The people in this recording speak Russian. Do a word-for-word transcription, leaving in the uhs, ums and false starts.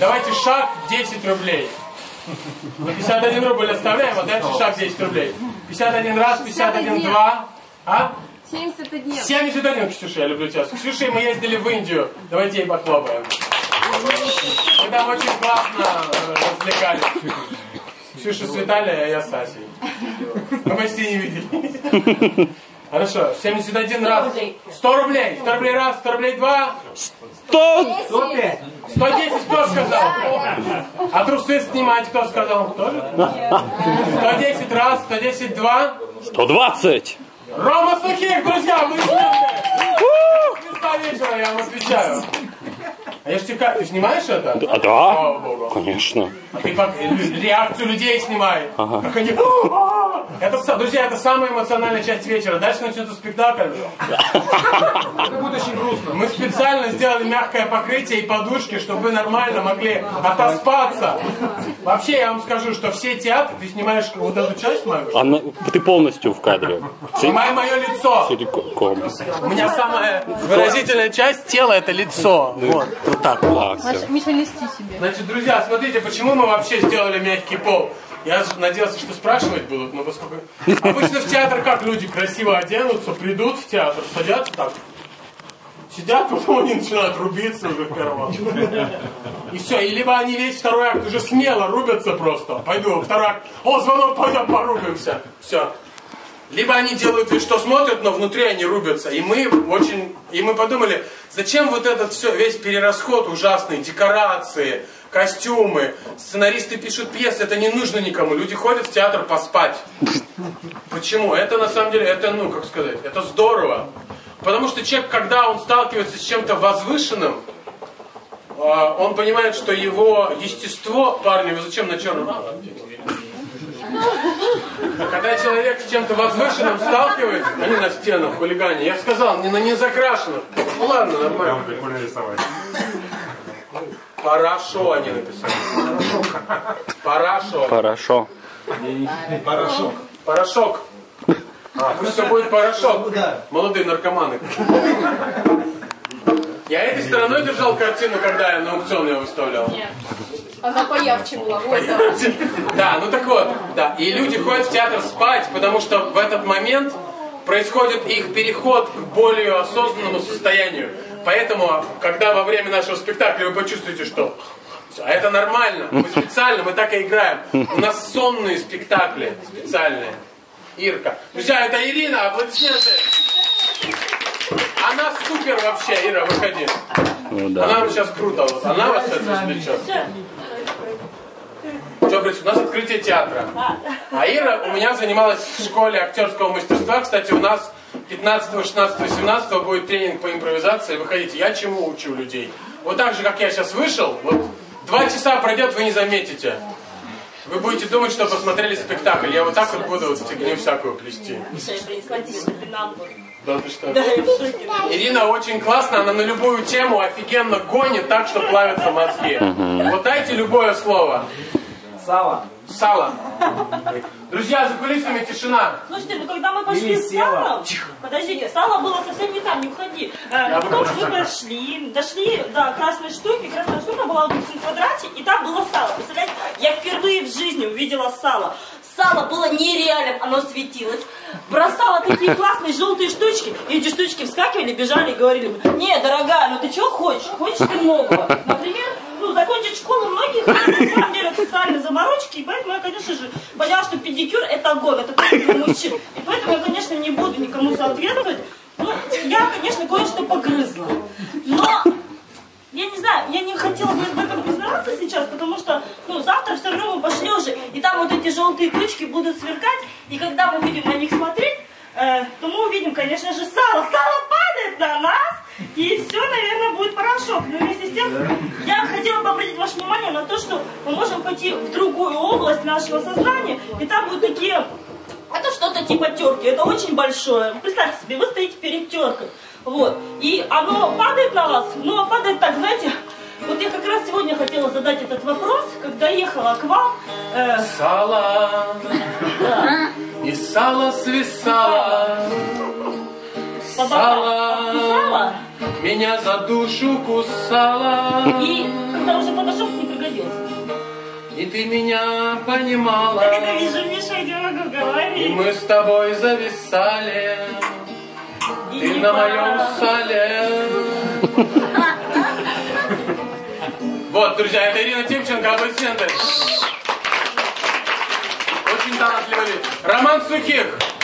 Давайте шаг десять рублей. Мы пятьдесят один рубль оставляем, а дальше шаг десять рублей. пятьдесят один раз, пятьдесят один, два. А? семьдесят один. семьдесят один, Ксюша, я люблю тебя. С Ксюшей мы ездили в Индию. Давайте ей похлопаем. Мы там очень классно развлекались. Ксюша с Виталией, а я с Асей. Мы почти не видели. Хорошо, семьдесят один раз. сто рублей. сто рублей раз, сто рублей два. сто! сто пять. сто десять кто сказал? А трусы снимать кто сказал? Тоже? сто десять раз, сто десять два. сто двадцать! Рома Сухих, друзья, мы звезда вечера, я вам отвечаю. А я ж тебе как, ты снимаешь это? А, да, Слава Богу. конечно. А ты как реакцию людей снимай. Ага. Как они... Это, друзья, это самая эмоциональная часть вечера. Дальше начнется спектакль. Это будет очень грустно. Мы специально сделали мягкое покрытие и подушки, чтобы вы нормально могли отоспаться. Вообще, я вам скажу, что все театры, ты снимаешь вот эту часть мою? Она, ты полностью в кадре. Снимай мое лицо. Целиком. У меня самая выразительная часть тела — это лицо. Вот, вот так. А, все. Миша, листи себе. Значит, друзья, смотрите, почему мы вообще сделали мягкий пол. Я надеялся, что спрашивать будут, но поскольку... Обычно в театр как люди красиво оденутся, придут в театр, садятся так, сидят, потом они начинают рубиться уже в первом акте. И все, и либо они весь второй акт уже смело рубятся просто. Пойду во второй акт. О, звонок, пойдем порубимся. Все. Либо они делают вид, что смотрят, но внутри они рубятся. И мы очень... И мы подумали, зачем вот этот все, весь перерасход ужасный, декорации, костюмы, сценаристы пишут пьесы, это не нужно никому. Люди ходят в театр поспать. Почему? Это на самом деле, это, ну, как сказать, это здорово. Потому что человек, когда он сталкивается с чем-то возвышенным, он понимает, что его естество... Парни, вы зачем на черном? Когда человек с чем-то возвышенным сталкивается, они на стенах, хулигане, я сказал, не на незакрашенных. Ну ладно, нормально. Хорошо они написали. Хорошо. Хорошо. Порошок. Порошок. А, пусть все будет порошок. Молодые наркоманы. Я этой стороной держал картину, когда я на аукцион ее выставлял. Нет. Она поярче была. Вот, да. Да, ну так вот, да. И люди ходят в театр спать, потому что в этот момент происходит их переход к более осознанному состоянию. Поэтому, когда во время нашего спектакля вы почувствуете, что а это нормально, мы специально, мы так и играем. У нас сонные спектакли специальные. Ирка. Друзья, это Ирина, аплодисменты. Она супер вообще, Ира, выходи. Ну, да. Она сейчас круто, вот она вас сейчас развлечет. Что происходит? У нас открытие театра. А Ира у меня занималась в школе актерского мастерства. Кстати, у нас пятнадцатого, шестнадцатого, семнадцатого будет тренинг по импровизации. Выходите, я чему учу людей? Вот так же, как я сейчас вышел, вот два часа пройдет, вы не заметите. Вы будете думать, что посмотрели спектакль. Я вот так вот буду вот фигню всякую плести. Да, ты что? Ирина очень классная, она на любую тему офигенно гонит так, что плавятся мозги. Вот дайте любое слово. Сало. Сало. Друзья, за кулисами тишина. Слушайте, ну когда мы пошли в сало, подождите, сало было совсем не там, не уходи. Э, потом мы пошли, дошли до красной штуки, красная штука была в этом квадрате, и там было сало. Представляете, я впервые в жизни увидела сало. Сало было нереальным, оно светилось. Бросала такие классные желтые штучки, и эти штучки вскакивали, бежали и говорили: не, дорогая, ну ты чего хочешь? Хочешь ты многого? Например, ну, закончить школу многих, на самом деле, социальные заморочки, и поэтому я, конечно же, поняла, что педикюр — это огонь, это только для мужчин. И поэтому я, конечно, не буду никому соответствовать. Ну, я, конечно, кое-что погрызла. Но, я не знаю, я не хотела бы в этом признаваться сейчас, потому что, ну, завтра все равно мы пошли уже, и там вот эти желтые точки будут сверкать, и когда мы будем на них смотреть, э, то мы увидим, конечно же, сало. Сало падает на нас, и все, наверное, будет порошок. Но вместе с тем, я хотела бы обратить ваше внимание на то, что мы можем пойти в другую область нашего сознания, и там будут такие... Это что-то типа терки, это очень большое. Представьте себе, вы стоите перед теркой, вот, и оно падает на вас, но падает так, знаете... Вот я как раз сегодня хотела задать этот вопрос, когда ехала к вам. Э... Сало, Да. и сало свисало. Сало, меня за душу кусало. И когда уже фотошоп не есть. И ты меня понимала. Как это вижу, Миша, я не могу И говорить. мы с тобой зависали. И Ты не на пора. моем сале. Вот, друзья, это Ирина Тимченко, аплодисменты. Очень талантливый. Роман Сухих.